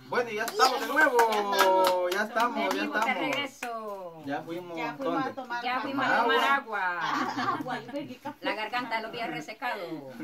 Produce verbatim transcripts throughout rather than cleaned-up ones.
Bueno, ya estamos de nuevo. Ya estamos, ya Venimos de estamos. regreso. Ya fuimos, Ya fuimos a ¿dónde? tomar Ya fuimos a Agua. tomar agua. agua. Yo bebí café. La garganta lo había resecado.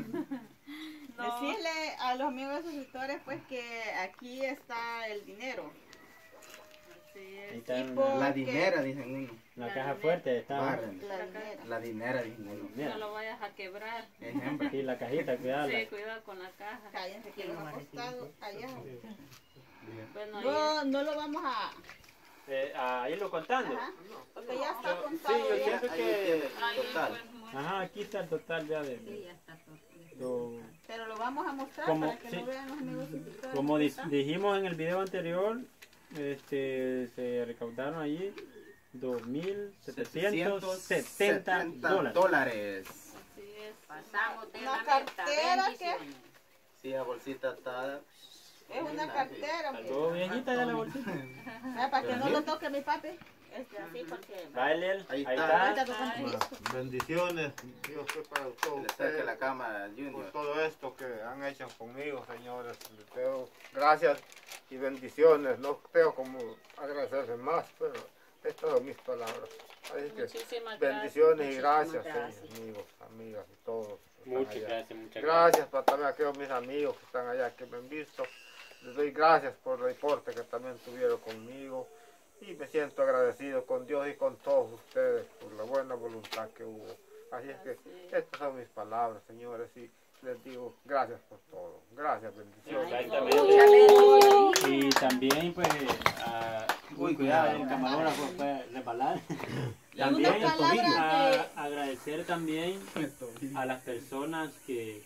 Decirle a los amigos suscriptores pues que aquí está el dinero. Así Ahí es. está Y una- porque- La dinera, dicen uno. La La caja dinera. fuerte está. Barren. La dinera. La dinera, dicen uno. Mira, No lo vayas a quebrar. Ejemplo. aquí la cajita, cuidado. Sí, cuidado con la caja. Cállense que lo ha costado allá. Bueno, ahí No, no lo vamos a... Eh, a irlo contando. Ajá, porque ya está Yo- contado. sí, yo ya. pienso Ahí que. tiene ahí, total. pues, muy- Ajá, aquí está el total ya de. Sí, ya está todo. lo- Pero lo vamos a mostrar Como- para que sí. lo vean los amigos suscriptores. como que di- está. dijimos en el video anterior, este, se recaudaron allí dos mil setecientos setenta dólares. dólares. Así es. Pasamos de Una la meta. cartera Bendiciones. Sí, la bolsita está... Es una cartera. hombre. Saludó viejita ya la bolsita. Ah, para que no lo toque mi papi. Este, así porque... Va, Eliel, Ahí ahí está. está. está. Bendiciones, Dios que para todos Le saque ustedes la cámara al por Junior. todo esto que han hecho conmigo, señores. Les doy gracias y bendiciones. No tengo como agradecerles más, pero estas son mis palabras. Así que Muchísimas bendiciones y Muchísimas gracias, gracias. señores, amigos, amigas y todos. que están Muchas allá. gracias, muchas gracias. Gracias para también a aquellos mis amigos que están allá que me han visto. Les doy gracias por el reporte que también tuvieron conmigo. Y me siento agradecido con Dios y con todos ustedes por la buena voluntad que hubo. Así es que estas son mis palabras, señores, y les digo gracias por todo. Gracias, bendiciones. Exactamente. Muchas bendiciones. Y también, pues, ah, Uy, cuidado, cuidado. el camarógrafo puede resbalar. Y También una palabra a- agradecer también a las personas que,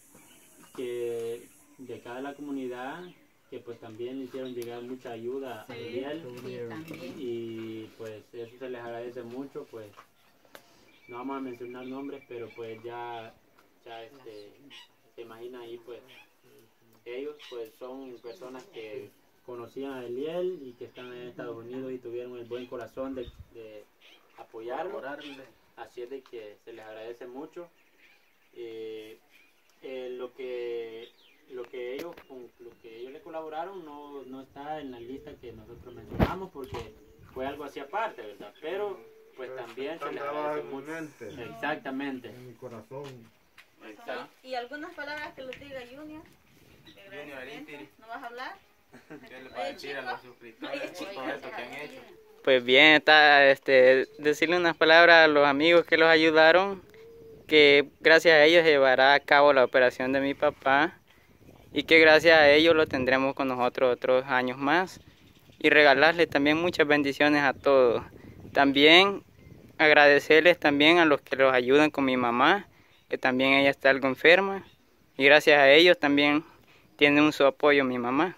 que de acá de la comunidad, que pues también le hicieron llegar mucha ayuda a Eliel. Sí, también. Y pues eso se les agradece mucho, pues no vamos a mencionar nombres, pero pues ya, ya este, se imagina ahí, pues ellos pues son personas que conocían a Eliel y que están en Estados Unidos y tuvieron el buen corazón de, de apoyarlo. Orarle. Así es de que se les agradece mucho. Eh, eh, lo que lo que ellos con lo que ellos le colaboraron no, no está en la lista que nosotros mencionamos porque fue algo así aparte, ¿verdad? Pero pues también se les agradece en mi mucho. mente, Exactamente. en mi corazón. Exacto. Y algunas palabras que les diga Junior. de Junior, agradecimiento. ¿No vas a hablar? ¿Qué le va a decir a los suscriptores por todo esto que han hecho? Pues bien, está este, decirle unas palabras a los amigos que los ayudaron, que gracias a ellos se llevará a cabo la operación de mi papá y que gracias a ellos lo tendremos con nosotros otros años más y regalarles también muchas bendiciones a todos. También agradecerles también a los que los ayudan con mi mamá, que también ella está algo enferma y gracias a ellos también tiene un su apoyo mi mamá.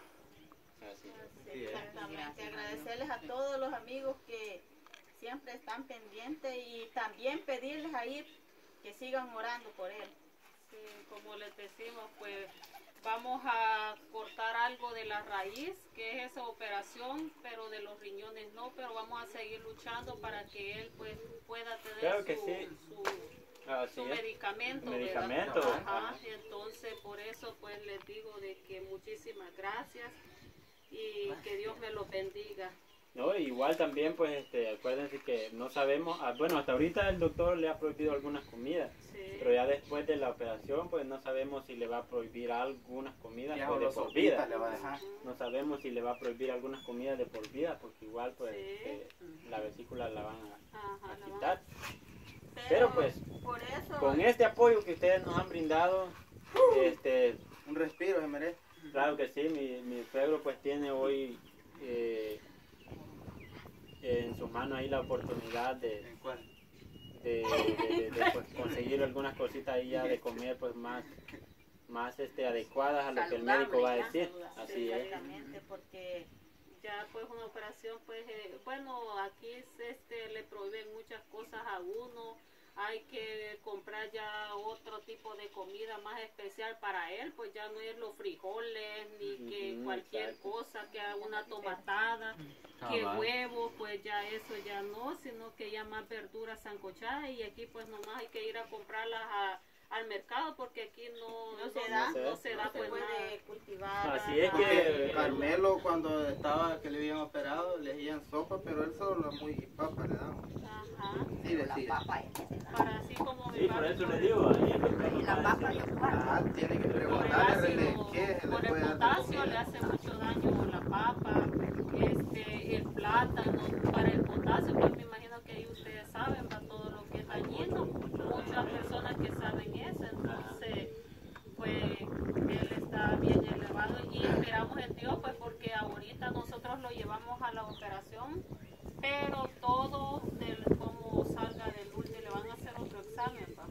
Exactamente. Agradecerles a todos los amigos que siempre están pendientes y también pedirles ahí que sigan orando por él. Sí, como les decimos, pues vamos a cortar algo de la raíz, que es esa operación, pero de los riñones no, pero vamos a seguir luchando para que él pues pueda tener Claro que su, sí. su, Así su es. medicamento. Medicamento, ¿verdad? ajá. Ajá, entonces por eso pues les digo de que muchísimas gracias y que Dios me los bendiga. No, igual también, pues, este, acuérdense que no sabemos, ah, bueno, hasta ahorita el doctor le ha prohibido algunas comidas, Sí. pero ya después de la operación, pues no sabemos si le va a prohibir algunas comidas Ya pues, de los por sopita vida. le va a dejar. No sabemos si le va a prohibir algunas comidas de por vida, porque igual, pues, Sí. este, la vesícula la van a, Ajá, a la van- quitar. Pero, pues, por eso, con este apoyo que ustedes nos han brindado, este, Un respiro se merece. claro que sí, mi, mi suegro, pues, tiene hoy... eh, en sus manos ahí la oportunidad de, ¿En cuál? de, de- de- de, pues, conseguir algunas cositas ahí ya de comer pues más más este adecuadas a lo que el médico va a decir. Así es. exactamente, porque ya pues una operación pues eh, bueno, aquí este le prohíben muchas cosas a uno, hay que comprar ya otro tipo de comida más especial para él, pues ya no es los frijoles ni que Ujú, cualquier exacto. cosa, que una tomatada, que Cabal. huevo, pues ya eso ya no, sino que ya más verduras sancochadas y aquí pues nomás hay que ir a comprarlas a al mercado porque aquí no, No se da, no se da no se pues nada. puede cultivar. Así es nada. que Carmelo cuando estaba que le habían operado le hacían sopa, pero él solo muy papa le daban. Ajá. Sí decía. Para así como mi sí, por papi, eso le pues, digo, ahí es lo que Y la papa yo Ah, tiene que por el preguntarle René, ácido, qué se le por el puede dar de potasio le comida. hace mucho daño la papa, este, el plátano, para el potasio, pues me imagino que ahí ustedes saben, para todo lo que es dañino, muchas personas que saben eso, entonces, pues, él está bien elevado y esperamos en Dios, pues, porque ahorita nosotros lo llevamos a la operación, pero todo del cómo salga del último, le van a hacer otro examen, pa.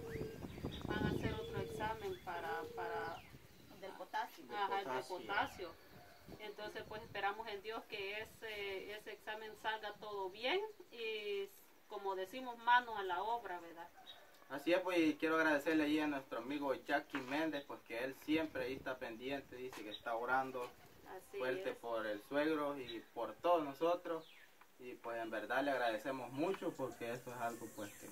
Van a hacer otro examen para, para Del potasio. ajá, el de potasio. Entonces, pues esperamos en Dios que ese, ese examen salga todo bien y, como decimos, mano a la obra, ¿verdad? Así es, pues, y quiero agradecerle ahí a nuestro amigo Jackie Méndez, pues que él siempre ahí está pendiente, dice que está orando Así fuerte es. por el suegro y por todos nosotros. Y pues en verdad le agradecemos mucho porque eso es algo pues que,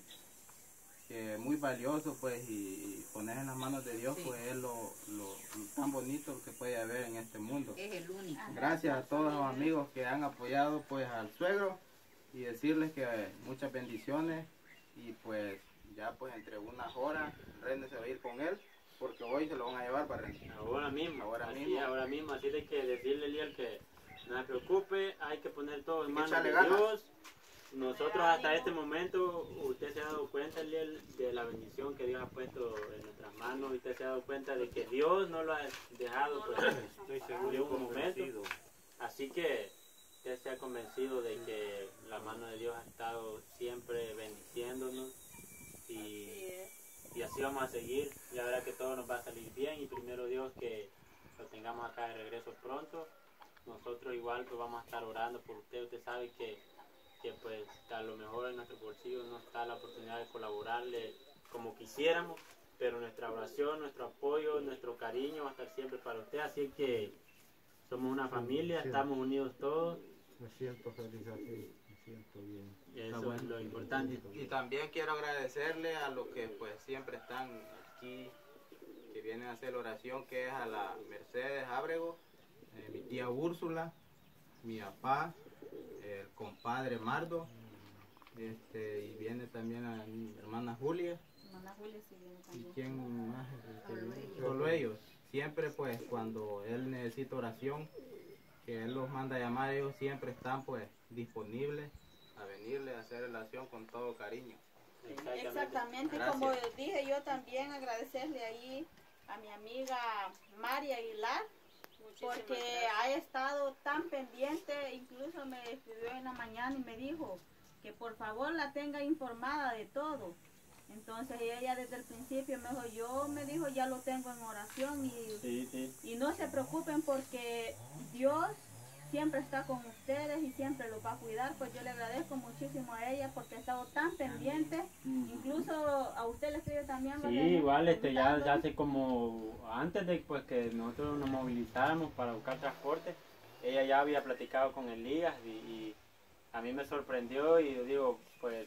que muy valioso pues y, y poner en las manos de Dios Sí. pues es lo, lo, lo tan bonito que puede haber en este mundo. Es el único. Gracias a todos los amigos que han apoyado pues al suegro y decirles que eh, muchas bendiciones y pues ya pues entre unas horas René se va a ir con él porque hoy se lo van a llevar para René. ahora mismo, Ahora así, mismo. ahora mismo, así de que decirle Liel que no se preocupe, hay que poner todo en Hay que manos echarle de ganas. Dios. Nosotros Pero hasta ánimo. este momento, usted se ha dado cuenta, Liel, de la bendición que Dios ha puesto en nuestras manos, usted se ha dado cuenta de que Dios no lo ha dejado No pues, lo ha estoy seguro de un momento. Así que usted se ha convencido de que la mano de Dios ha estado siempre bendiciéndonos Así y, es. y así vamos a seguir. La verdad que todo nos va a salir bien y primero Dios que lo tengamos acá de regreso pronto. Nosotros igual pues vamos a estar orando por usted. Usted sabe que, que pues a lo mejor en nuestro bolsillo no está la oportunidad de colaborarle como quisiéramos, pero nuestra oración, nuestro apoyo, nuestro cariño va a estar siempre para usted. Así que somos una familia, sí. estamos unidos todos Me siento feliz así, me siento bien. y eso es lo importante. Y también quiero agradecerle a los que pues siempre están aquí, que vienen a hacer oración, que es a la Mercedes Ábrego, eh, mi tía Úrsula, mi papá, el compadre Mardo, este, y viene también a mi hermana Julia, Hermana Julia sí viene y también. quién más, Este, Solo ellos. solo ellos. Siempre pues cuando él necesita oración, que él los manda a llamar, ellos siempre están pues disponibles a venirle a hacer oración con todo cariño. Exactamente, Gracias. como dije yo también agradecerle ahí a mi amiga María Aguilar, Muchísimas porque gracias. ha estado tan pendiente, incluso me escribió en la mañana y me dijo que por favor la tenga informada de todo. Entonces ella desde el principio me dijo, yo me dijo ya lo tengo en oración y, Sí, sí. y no se preocupen porque Dios siempre está con ustedes y siempre los va a cuidar. Pues yo le agradezco muchísimo a ella porque ha estado tan pendiente, incluso a usted le escribe también. Sí, ¿verdad? igual este ya, Preguntando. ya hace como antes de pues que nosotros nos movilizáramos para buscar transporte, ella ya había platicado con Elías y, y a mí me sorprendió y yo digo pues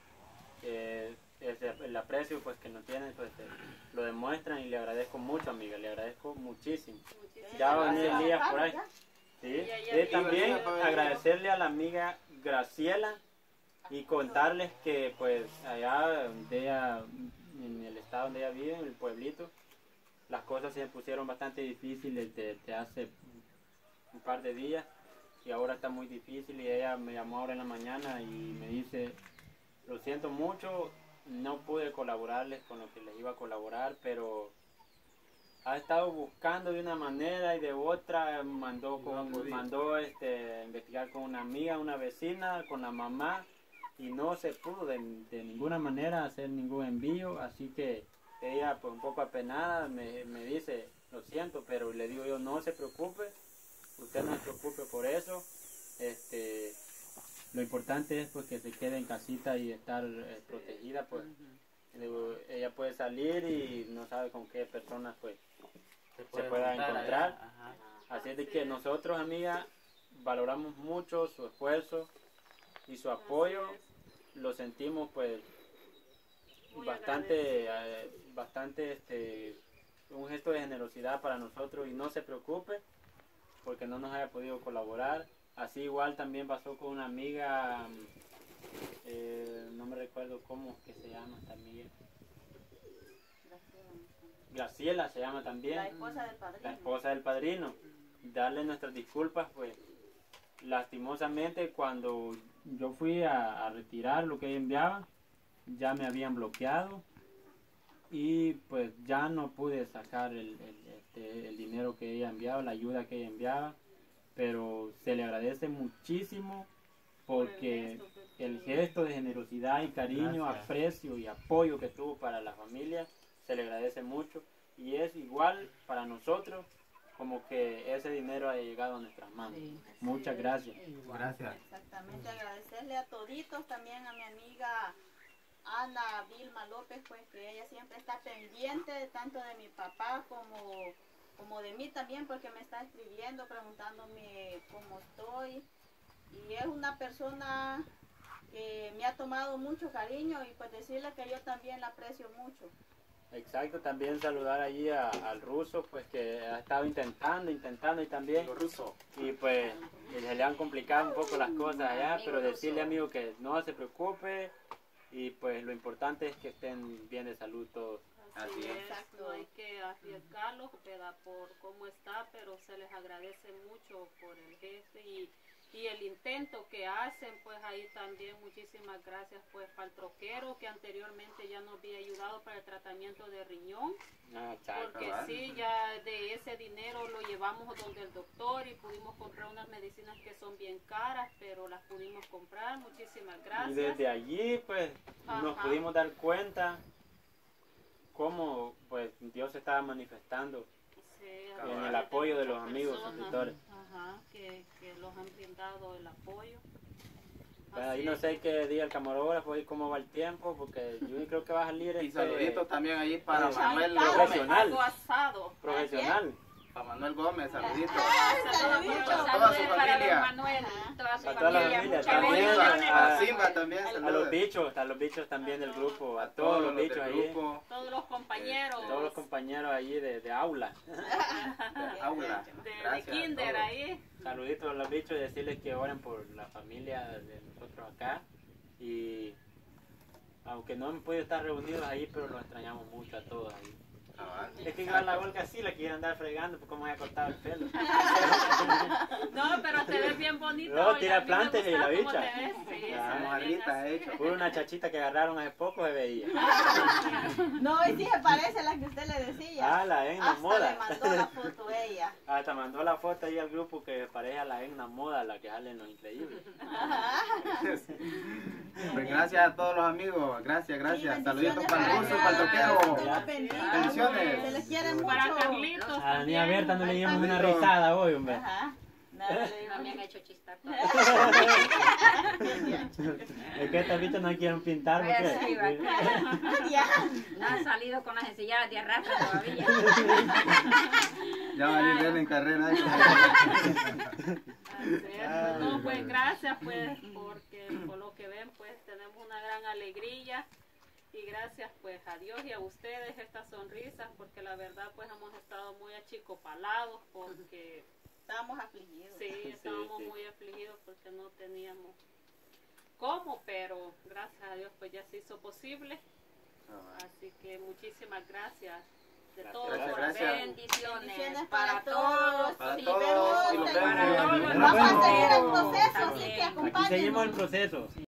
eh, ese- el aprecio pues que nos tienen pues eh, lo demuestran y le agradezco mucho, amiga, le agradezco muchísimo. Muchísimas Ya va a venir Gracias. Elías por ahí. Ya. Sí. Ella ya Y vino. también Ella va a agradecerle a la amiga Graciela y contarles que pues allá donde ella, en el estado donde ella vive, en el pueblito, las cosas se pusieron bastante difíciles desde hace un par de días y ahora está muy difícil y ella me llamó ahora en la mañana y me dice, lo siento mucho, no pude colaborarles con lo que les iba a colaborar, pero ha estado buscando de una manera y de otra, mandó, No ha con, podido. mandó este, investigar con una amiga, una vecina, con la mamá y no se pudo de, de ninguna manera hacer ningún envío, así que ella pues un poco apenada me, me dice, lo siento, pero le digo yo, no se preocupe, usted no se preocupe por eso, este, lo importante es pues que se quede en casita y estar eh, protegida, pues le digo, ella puede salir y no sabe con qué personas pues se pueda juntar encontrar. allá, ajá. Así es de que nosotros, amiga, valoramos mucho su esfuerzo y su apoyo. Lo sentimos, pues, Muy bastante, eh, bastante este, un gesto de generosidad para nosotros y no se preocupe porque no nos haya podido colaborar. Así igual también pasó con una amiga, eh, no me recuerdo cómo que se llama esta amiga. Graciela se llama también. La esposa del padrino. La esposa del padrino. Darle nuestras disculpas, pues lastimosamente cuando yo fui a, a retirar lo que ella enviaba, ya me habían bloqueado y pues ya no pude sacar el, el, este, el dinero que ella enviaba, la ayuda que ella enviaba, pero se le agradece muchísimo porque el gesto de generosidad y cariño, Gracias. aprecio y apoyo que tuvo para la familia, se le agradece mucho y es igual para nosotros como que ese dinero haya llegado a nuestras manos. Muchas gracias. Gracias. Exactamente, agradecerle a toditos, también a mi amiga Ana Vilma López, pues que ella siempre está pendiente tanto de mi papá como, como de mí también, porque me está escribiendo, preguntándome cómo estoy. Y es una persona que me ha tomado mucho cariño y pues decirle que yo también la aprecio mucho. Exacto, también saludar allí a- al ruso, pues que ha estado intentando, intentando y también, Ruso. y pues se le han complicado un poco las cosas allá, Amigo pero decirle ruso. amigo que no se preocupe y pues lo importante es que estén bien de salud todos. Así Así es. es, Exacto. no hay que arriesgarlo, ¿verdad? Por cómo está, pero se les agradece mucho por el gesto y, y el intento que hacen, pues ahí también muchísimas gracias pues para el troquero que anteriormente ya nos había ayudado para el tratamiento de riñón, Ah, chaco. porque cabal. sí, ya de ese dinero lo llevamos donde el doctor y pudimos comprar unas medicinas que son bien caras, pero las pudimos comprar, muchísimas Y gracias. desde allí pues nos Ajá. pudimos dar cuenta cómo pues Dios se estaba manifestando Sí, en Cabal. el apoyo de los muchas amigos personas, suscriptores. Ajá, que, que los han brindado el apoyo. Pues Así ahí no es. sé qué día el camarógrafo y cómo va el tiempo, porque yo creo que va a salir Y este, saluditos también allí para Sí. Manuel Algo Gómez. profesional. Algo asado. profesional. Para Manuel Gómez, saluditos. Saludos Para toda Saludos su para familia. don Manuel, toda su Para toda la familia. familia, Muchas también bendiciones. a- A Simba también, A los saludos. bichos, a los bichos también del grupo, a A todos los del bichos ahí, grupo Todos los compañeros. todos los compañeros allí de, de aula. de aula. de, de Gracias a kinder todos. ahí. Saluditos a los bichos y decirles que oren por la familia de nosotros acá. Y aunque no hemos podido estar reunidos ahí, pero los extrañamos mucho a todos ahí. Cabal. Es que igual la Olga sí la quiere andar fregando, porque como haya cortado el pelo. No, pero te ves bien bonito. No, Olga, tira a mí me plantes y gusta la cómo bicha. te ves, sí, se Ah, ve bien mojarrita así. hecho. Pura una chachita que agarraron hace poco se veía. No, y sí se parece a la que usted le decía. Ah, la Enna Hasta Moda. le mandó la foto ella. Hasta mandó la foto ahí al grupo que parece a la Enna Moda, la que sale en Los Increíbles. Pues gracias a todos los amigos. Gracias, gracias. Sí, Saluditos bendiciones para el para ruso, para el todos, toquero. Dios los bendiga. Bendiciones. Se les quiere mucho. Para Carlitos A la niña también. Berta no le dimos una Carlito. risada hoy, hombre. Ajá. Nada, le digo. No me han hecho chistar. Es que estas bichas no quieren pintar Vaya, sí, porque... va. Ya. No han salido con las ensilladas de arrastre todavía. Ya va a ir él en carrera. ¿eh? Así es. No, pues gracias pues porque por lo que ven pues tenemos una gran alegría y gracias pues a Dios y a ustedes estas sonrisas porque la verdad pues hemos estado muy achicopalados porque Estábamos afligidos. sí, estábamos sí. muy afligidos porque no teníamos cómo, pero gracias a Dios pues ya se hizo posible, así que muchísimas gracias de Gracias, todo gracias, corazón. gracias. Bendiciones Bendiciones para para todos. todos. Para Sí, todos vemos, y los seguimos. vemos. Para todos. Vamos a seguir el Bueno. proceso, así También. que Aquí acompáñenos. seguimos el proceso.